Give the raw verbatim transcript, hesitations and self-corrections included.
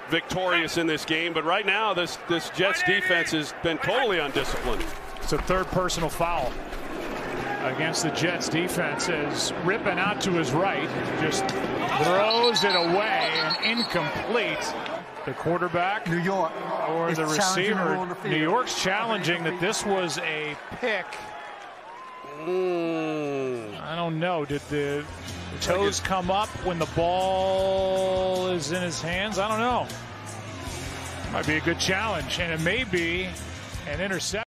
victorious in this game, but right now this this Jets defense has been totally undisciplined. It's a third personal foul against the Jets defense as Rippon out to his right just throws it away and incomplete. The quarterback New York or the receiver. The New York's challenging that this was a pick. Mm. I don't know. Did the toes come up when the ball is in his hands? I don't know. Might be a good challenge, and it may be an interception.